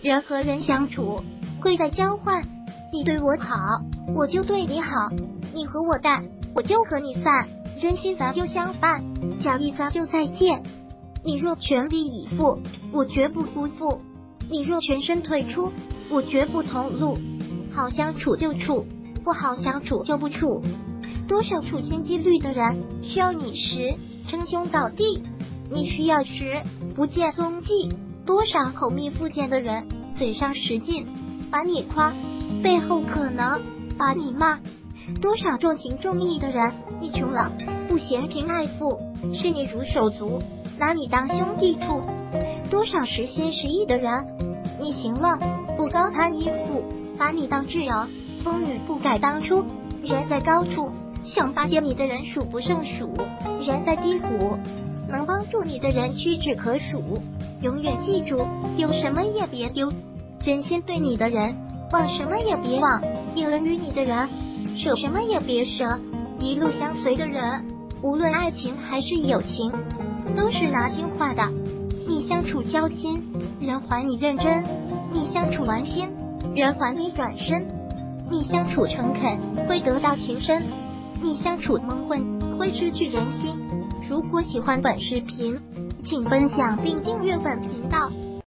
人和人相处，贵在交换。你对我好，我就对你好；你和我淡，我就和你散。真心咱就相伴，假意咱就再见。你若全力以赴，我绝不辜负；你若全身退出，我绝不同路。好相处就处，不好相处就不处。多少处心积虑的人需要你时称兄道弟，你需要时不见踪迹。多少口蜜腹剑的人嘴上使劲把你夸，背后可能把你骂。多少重情重义的人，你穷了不嫌贫爱富，视你如手足，拿你当兄弟处。多少实心实意的人，你行了不高攀依附，把你当挚友，风雨不改当初。人在高处，想巴结你的人数不胜数；人在低谷，能帮助你的人屈指可数。永远记住，有什么也别丢，真心对你的人，忘什么也别忘；有人于你的人，舍什么也别舍。一路相随的人，无论爱情还是友情，都是拿心换的。你相处交心，人还你认真；你相处玩心，人还你转身。你相处诚恳，会得到情深；你相处蒙混，会失去人心。如果喜欢本视频，请分享并订阅本频道。